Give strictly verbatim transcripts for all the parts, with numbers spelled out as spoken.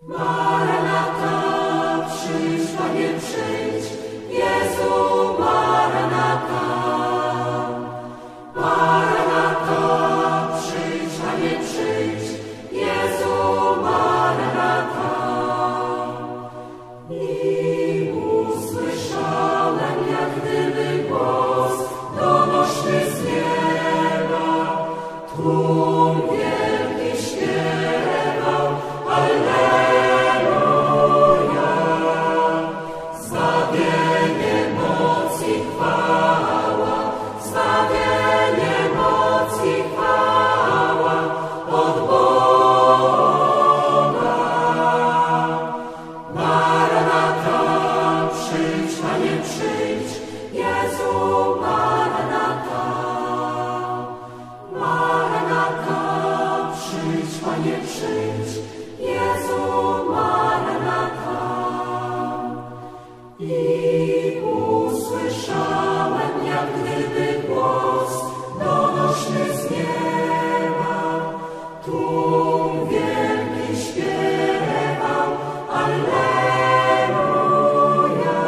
Maranata, przyjdź, Panie, przyjdź, Jezu, Maranata. Maranata, przyjdź, Panie, przyjdź, Jezu, Maranata. I usłyszałem, jak gdyby głos donośny z nieba, tłum wielki śpiewał, Alleluja. Zbawienie, moc i chwała, zbawienie, moc i chwała od Boga. Maranata, przyjdź, Panie, przyjdź, Jezu, Maranata. Maranata, przyjdź, Panie, przyjdź, Jezu, Maranata. I usłyszałem, jak gdyby głos donośny z nieba, tłum wielki śpiewał, Alleluja.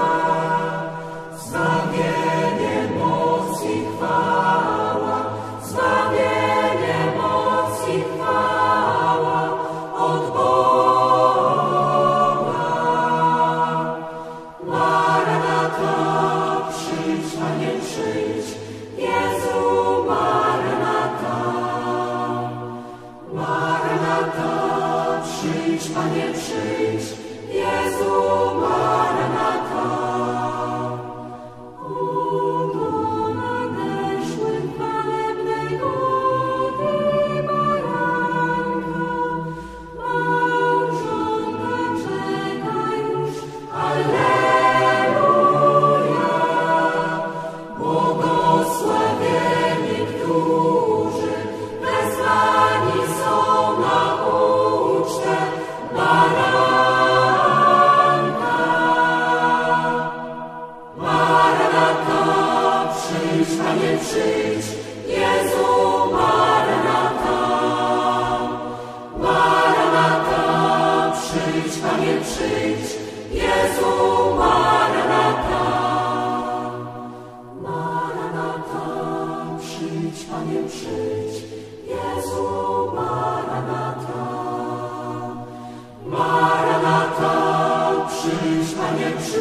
Zbawienie, moc i chwała, zbawienie, moc i chwała od Boga. Maranata, przyjdź, Panie, przyjdź, Jezu, Maranata. Maranata, przyjdź, Panie, przyjdź, Jezu, Maranata. Oto nadeszły chwalebne gody Baranka, małżonka czeka już, Alleluja. Błogosławieni, którzy wezwani są na ucztę Baranka. Maranata, przyjdź, Panie, przyjdź, Jezu, Maranata. Maranata, przyjdź, Panie, przyjdź, Jezu, Maranata. Maranata, przyjdź, Panie, przyjdź, Jezu, Maranata. Maranata, przyjdź, Panie, przyjdź.